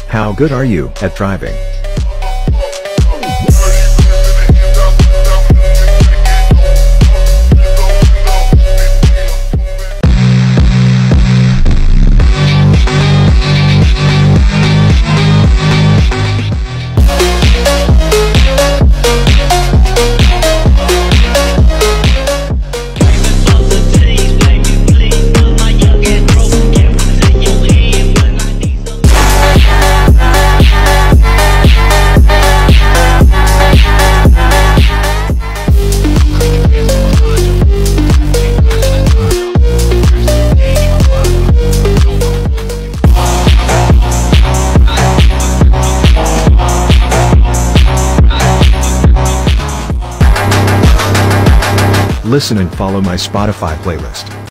How good are you at driving? Listen and follow my Spotify playlist.